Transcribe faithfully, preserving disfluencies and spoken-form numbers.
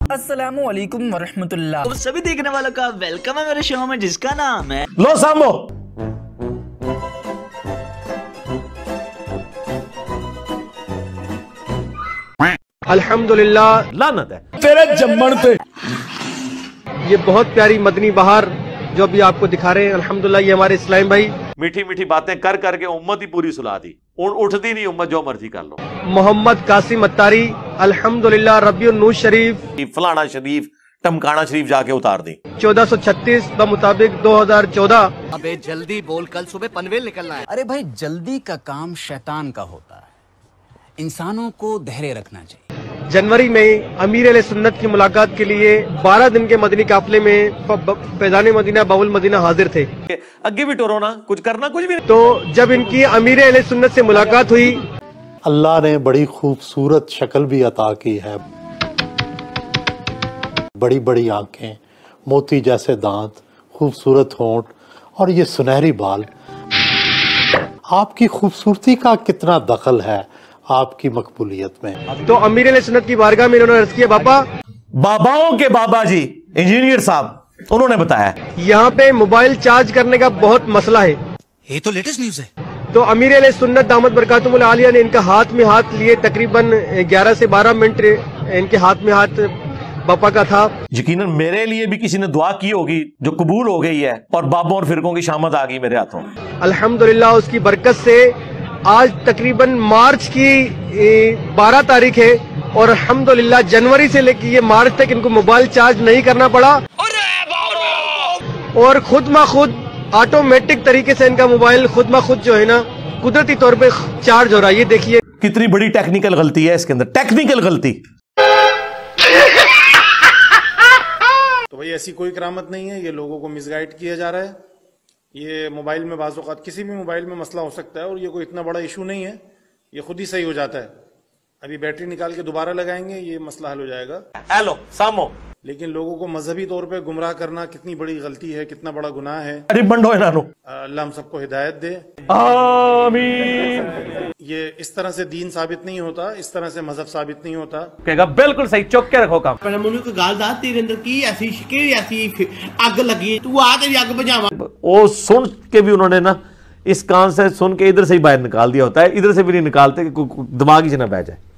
अस्सलामु अलैकुम वरहमतुल्लाह। तो सभी देखने वालों का वेलकम है मेरे शो में जिसका नाम है लो सामो। अल्हम्दुलिल्लाह, लानत है तेरे जम्मन पे। ये बहुत प्यारी मदनी बहार जो अभी आपको दिखा रहे हैं, अल्हम्दुलिल्लाह ये हमारे इस्लाम भाई मीठी मीठी बातें कर करके उम्मत ही पूरी सुला दी। उठती नहीं उम्मत, जो मर्जी कर लो। मोहम्मद कासिम अत्तारी अल्हम्दुलिल्लाह रबिउन नूर शरीफ फलाना शरीफ टमकाना शरीफ जाके उतार दी। चौदह सौ छत्तीस ब मुताबिक दो हजार चौदह। अबे जल्दी बोल, कल सुबह पनवेल निकलना है। अरे भाई जल्दी का काम शैतान का होता है, इंसानों को धैर्य रखना चाहिए। जनवरी में अमीर अहले सुन्नत की मुलाकात के लिए बारह दिन के मदनी काफिले में फैजान मदीना बाउल मदीना हाजिर थे। अगे भी टोरो ना, कुछ करना कुछ भी नहीं। तो जब इनकी अमीर अहले सुन्नत से मुलाकात हुई, अल्लाह ने बड़ी खूबसूरत शक्ल भी अता की है। बड़ी बड़ी आंखें, मोती जैसे दांत, खूबसूरत होंठ और ये सुनहरी बाल। आपकी खूबसूरती का कितना दखल है आपकी मकबूलियत में। तो अमीर अहले सुन्नत की बारगाह में इन्होंने अर्ज किया, बाबा बाबाओं के बाबा जी इंजीनियर साहब, उन्होंने बताया यहाँ पे मोबाइल चार्ज करने का बहुत मसला है। ये तो लेटेस्ट न्यूज है। तो अमीर अहले सुन्नत दामत बरकातुहुल आलिया ने इनका हाथ में हाथ लिए, तकरीबन ग्यारह से बारह मिनट इनके हाथ में हाथ बापा का था। यकीनन मेरे लिए भी किसी ने दुआ की होगी जो कबूल हो गई है, और बाबों और फिरकों की शामत आ गई मेरे हाथों। अल्हम्दुलिल्लाह उसकी बरकत से आज तकरीबन मार्च की बारह तारीख है और अल्हम्दुलिल्लाह जनवरी से लेकर ये मार्च तक इनको मोबाइल चार्ज नहीं करना पड़ा और खुद ब खुद ऑटोमेटिक तरीके से इनका मोबाइल खुद ब खुद जो है ना कुदरती तौर पे चार्ज हो रहा है। ये देखिए कितनी बड़ी टेक्निकल गलती है इसके अंदर, टेक्निकल गलती। तो भाई ऐसी कोई करामत नहीं है, ये लोगों को मिसगाइड किया जा रहा है। ये मोबाइल में बाज़ औक़ात किसी भी मोबाइल में मसला हो सकता है और ये कोई इतना बड़ा इशू नहीं है, ये खुद ही सही हो जाता है। अभी बैटरी निकाल के दोबारा लगाएंगे, ये मसला हल हो जाएगा। हेलो सामो। लेकिन लोगों को मजहबी तौर पे गुमराह करना कितनी बड़ी गलती है, कितना बड़ा गुनाह है। अरे बंडो है नानो। अल्लाह हम सबको हिदायत दे, आमीन। ये इस तरह से दीन साबित नहीं होता, इस तरह से मजहब साबित नहीं होता। कहेगा बिल्कुल सही, चौक के रखो काम। पर मुझे कोई गाल दास तेरे अंदर की ऐसी शिके ऐसी आग लगी, तू आ तेरी आग बुझावा। वो सुन के भी उन्होंने ना इस कान से सुन के इधर से ही बाहर निकाल दिया होता है, इधर से भी नहीं निकालते कि दिमाग ही से ना बह जाए।